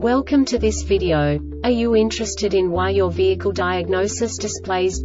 Welcome to this video. Are you interested in why your vehicle diagnosis displays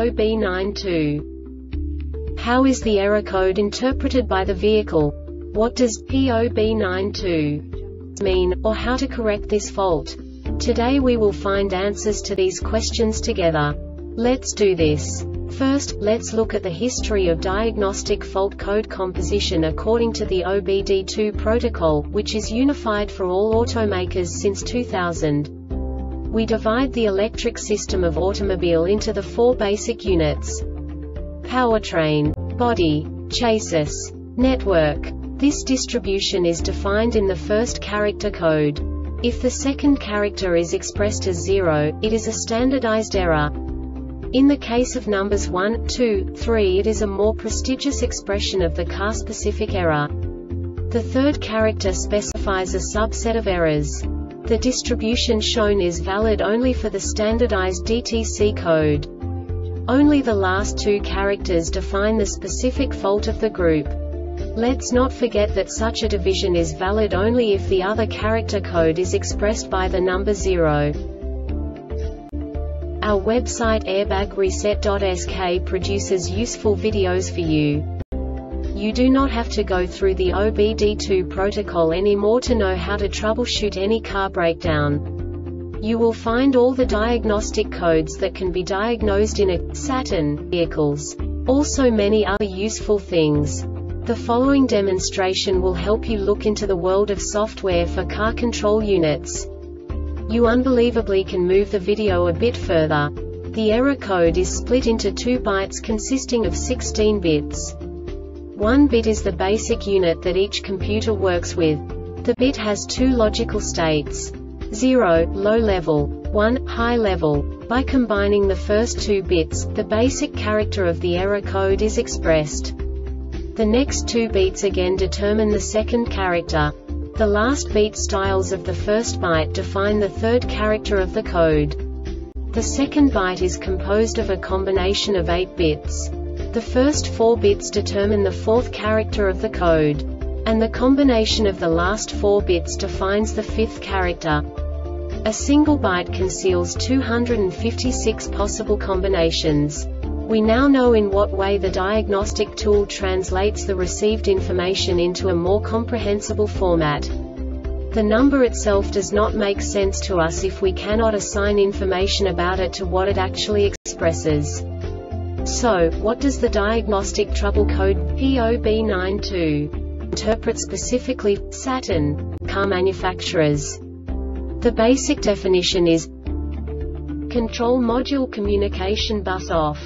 P0B92? How is the error code interpreted by the vehicle? What does P0B92 mean, or how to correct this fault? Today we will find answers to these questions together. Let's do this. First, let's look at the history of diagnostic fault code composition according to the OBD2 protocol, which is unified for all automakers since 2000. We divide the electric system of automobile into the four basic units: powertrain, body, chassis, network. This distribution is defined in the first character code. If the second character is expressed as 0, it is a standardized error. In the case of numbers 1, 2, 3, it is a more prestigious expression of the car-specific error. The third character specifies a subset of errors. The distribution shown is valid only for the standardized DTC code. Only the last two characters define the specific fault of the group. Let's not forget that such a division is valid only if the other character code is expressed by the number 0. Our website airbagreset.sk produces useful videos for you. You do not have to go through the OBD2 protocol anymore to know how to troubleshoot any car breakdown. You will find all the diagnostic codes that can be diagnosed in a Saturn vehicles. Also many other useful things. The following demonstration will help you look into the world of software for car control units. You unbelievably can move the video a bit further. The error code is split into 2 bytes consisting of 16 bits. 1 bit is the basic unit that each computer works with. The bit has 2 logical states: 0, low level, 1, high level. By combining the first 2 bits, the basic character of the error code is expressed. The next 2 beats again determine the second character. The last beat styles of the first byte define the third character of the code. The second byte is composed of a combination of 8 bits. The first 4 bits determine the fourth character of the code. And the combination of the last 4 bits defines the fifth character. A single byte conceals 256 possible combinations. We now know in what way the diagnostic tool translates the received information into a more comprehensible format. The number itself does not make sense to us if we cannot assign information about it to what it actually expresses. So, what does the diagnostic trouble code P0B92 interpret specifically for Saturn car manufacturers? The basic definition is Control Module Communication Bus Off.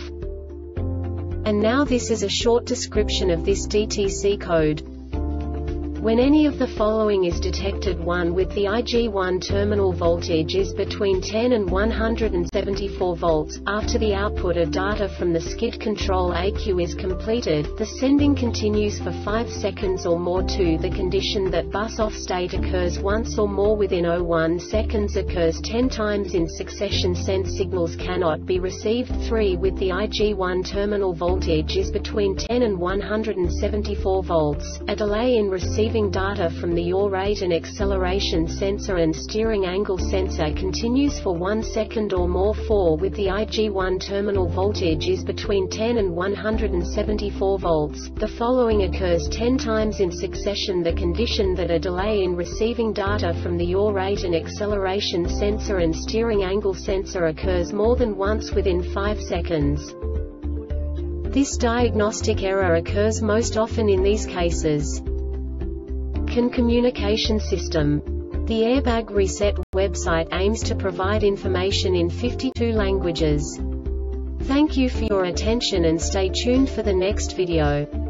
And now this is a short description of this DTC code. When any of the following is detected: 1. With the IG1 terminal voltage is between 10 and 174 volts, after the output of data from the skid control ECU is completed, the sending continues for 5 seconds or more. 2. The condition that bus-off state occurs once or more within 0.1 seconds occurs 10 times in succession. Sent signals cannot be received. 3. With the IG1 terminal voltage is between 10 and 174 volts, a delay in receiving data from the yaw rate and acceleration sensor and steering angle sensor continues for 1 second or more. 4. With the IG1 terminal voltage is between 10 and 174 volts, the following occurs 10 times in succession: the condition that a delay in receiving data from the yaw rate and acceleration sensor and steering angle sensor occurs more than once within 5 seconds. This diagnostic error occurs most often in these cases. CAN communication system. The Airbag Reset website aims to provide information in 52 languages. Thank you for your attention and stay tuned for the next video.